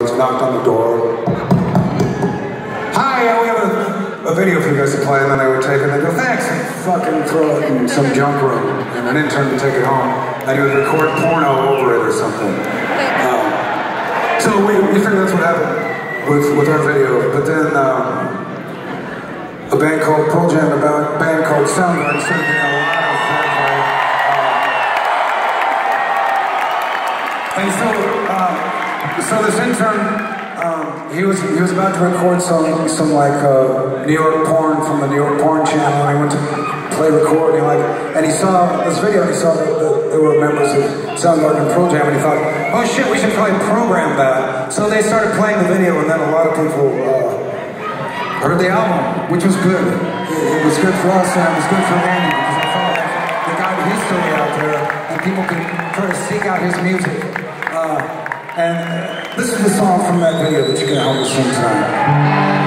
knocked on the door. Hi, we have a video for you guys to play, and then they would take it and they go, thanks, and fucking throw it in some junk room, and an intern would take it home, and he would record porno over it or something. So we figured that's what happened with our video, but then a band called Pearl Jam, a band called Soundgarden started getting a lot of fanfare. And so this intern, he was about to record some like New York porn from the New York porn channel, and he went to play record, and he saw this video, and he saw that there were members of Soundgarden and Pearl Jam, and he thought, oh shit, we should probably program that. So they started playing the video, and then a lot of people heard the album, which was good. It was good for us, and it was good for Andy, because I felt like they got history out there, and people could try to seek out his music. And this is the song from that video that you can help us sing tonight.